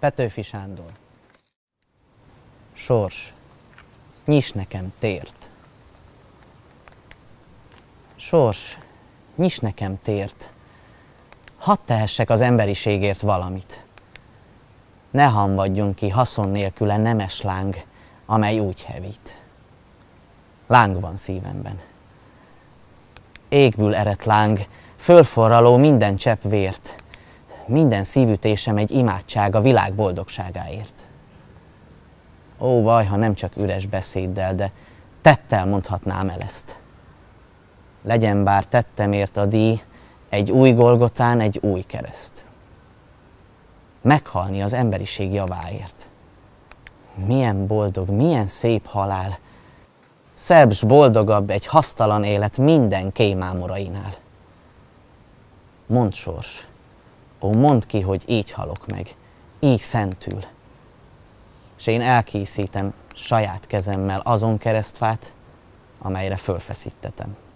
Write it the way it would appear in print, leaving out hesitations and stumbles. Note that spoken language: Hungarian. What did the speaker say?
Petőfi Sándor. Sors, nyiss nekem tért. Sors, nyiss nekem tért. Hadd tehessek az emberiségért valamit. Ne hamvadjon ki haszon nélküle nemes láng, amely úgy hevít. Láng van szívemben. Égből eredt láng, fölforraló minden csepp vért. Minden szívütésem egy imádság a világ boldogságáért. Ó, vaj, ha nem csak üres beszéddel, de tettel mondhatnám el ezt. Legyen bár tettemért a díj, egy új Golgotán, egy új kereszt. Meghalni az emberiség javáért. Milyen boldog, milyen szép halál. Szebb s boldogabb egy hasztalan élet minden kémámorainál. Mondd, sors, ó, mondd ki, hogy így halok meg, így szentül. S én elkészítem saját kezemmel azon keresztfát, amelyre fölfeszítetem.